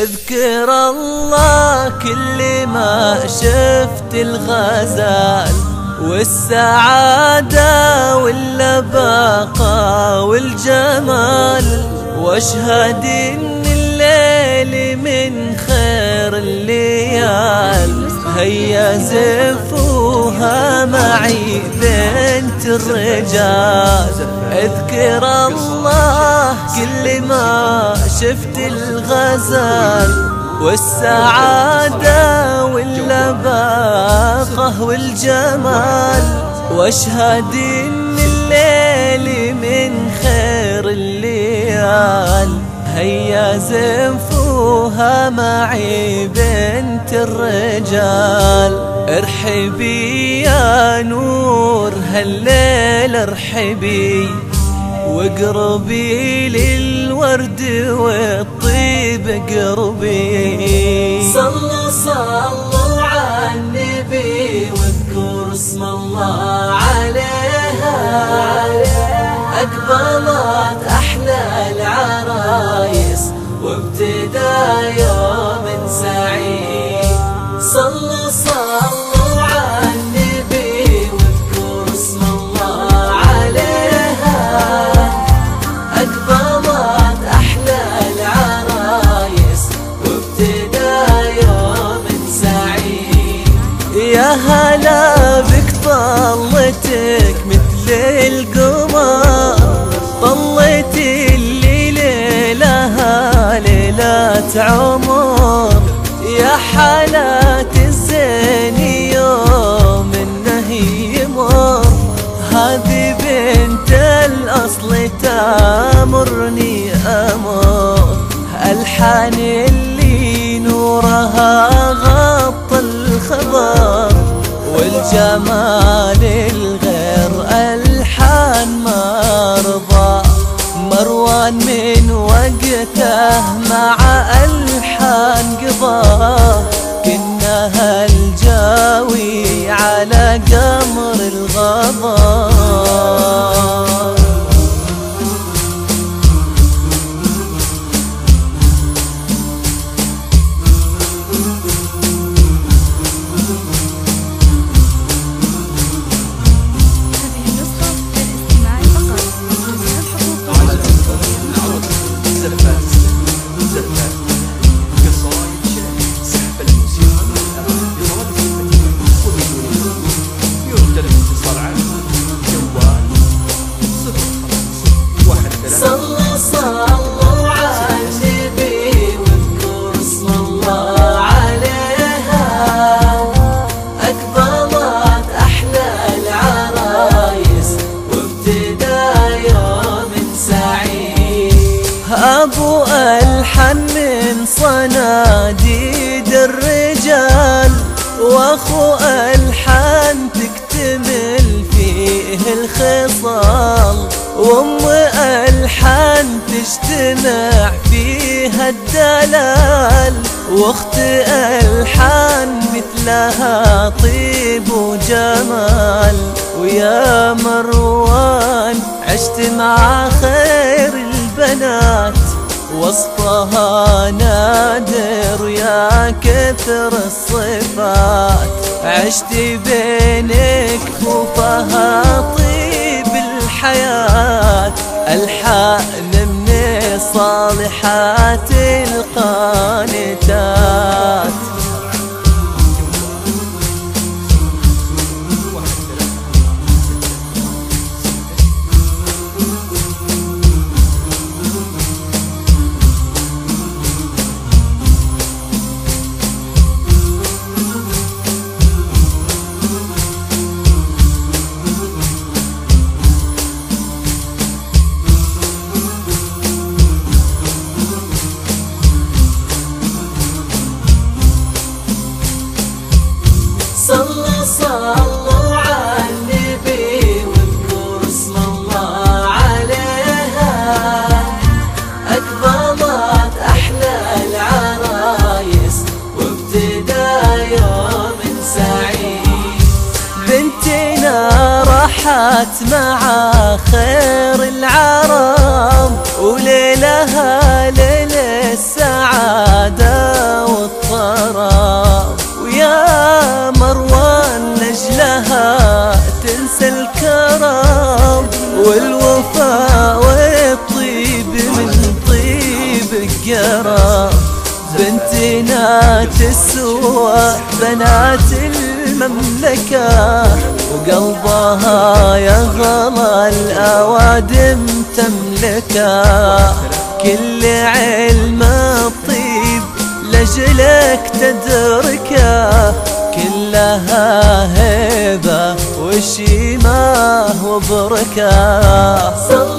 اذكر الله كل ما شفت الغزال والسعادة واللباقة والجمال، واشهد ان الليل من خير الليال. هيا زفوها معي بنت الرجال، اذكر الله كل ما شفت الغزال والسعادة واللباقة والجمال، واشهد ان الليل من خير الليال. هيا زنفوها معي بنت الرجال، ارحبي يا نور هالليل ارحبي، واقربي للورد والطيب اقربي. صلوا على النبي واذكروا اسم الله عليها، أقبلت أحلى العرايس وابتدى يوم سعيد. صلوا على النبي واذكروا اسم الله عليها، أقبلت أحلى العرايس وابتدى يوم سعيد. يا هلا بك طلتك مثل القمر، طلتي اللي ليلها ليلة عمر. يا حالات الزين يوم انه يمر، هذه بنت الاصل تامرني امر. الحان اللي نورها غطى الخبر، والجمال الغير الحان ما رضى. مروان من وقته مع الحان قضاه، كنها الجاوي على قمر الغضا. صلوا على النبي واذكروا اسم الله عليها، أقبلت أحلى العرايس وابتدى يوم سعيد. أبو ألحن من صناديد الرجال، وأخو ألحن تكتمل فيه الخصال، وأم ألحان تجتمع فيها الدلال، واخت ألحان مثلها طيب وجمال. ويا مروان عشت مع خير البنات، وصفها نادر يا كثر الصفات. عشت بين كفوفها طيب الحياة، الحان من الصالحات القانتات. صلوا على النبي واذكروا اسم الله عليها، أقبلت أحلى العرايس وابتدى يوم سعيد. بنتنا راحت مع خير العرب، وليلها ليل السعادة السعادة والطرب، ويا مروان لجلها تنسى الكرم والوفاء والطيب من طيب القرب. بنتنا تسوى بنات المملكة، وقلبها يا غلا الأوادم تملكه. كل علم الطيب لجلك تدركه، كلها هيبة وشيمة وبركة.